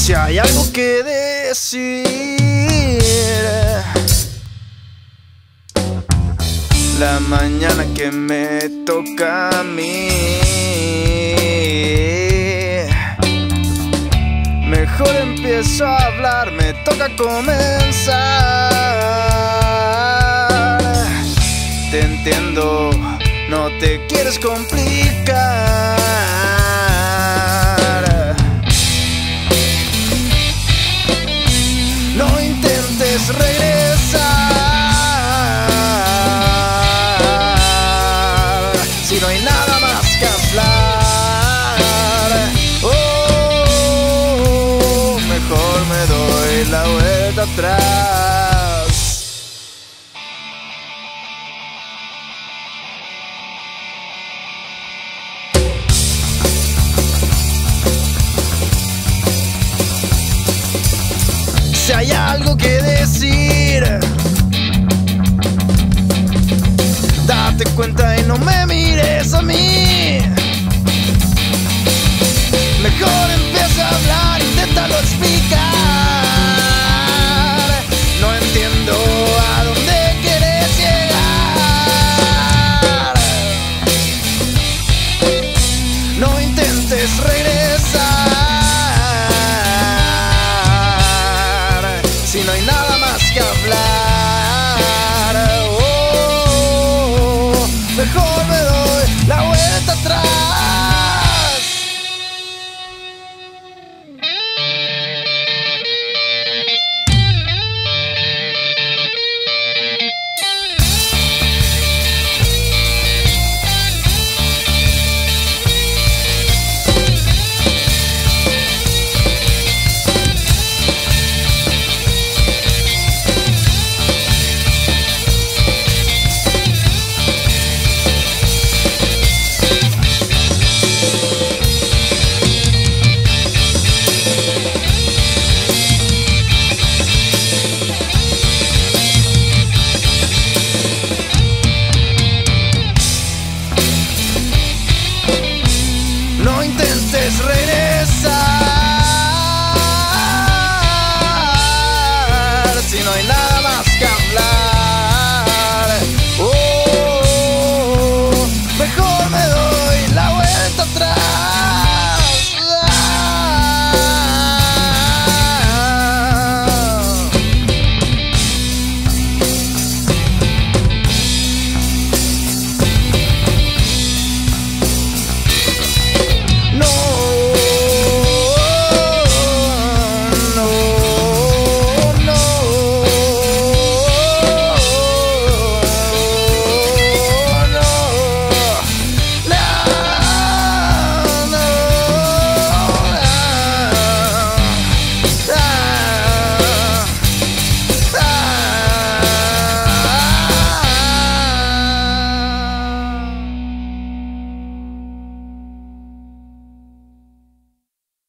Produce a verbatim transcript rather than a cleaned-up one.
Si hay algo que decir, la mañana que me toca a mí, mejor empiezo a hablar, me toca comenzar. Te entiendo, no te quieres complicar. No intentes regresar si no hay nada más que hablar. Oh, mejor me doy la vuelta atrás. Si hay algo que decir, date cuenta y no me mires a mí. Mejor empieza a hablar, inténtalo explicar.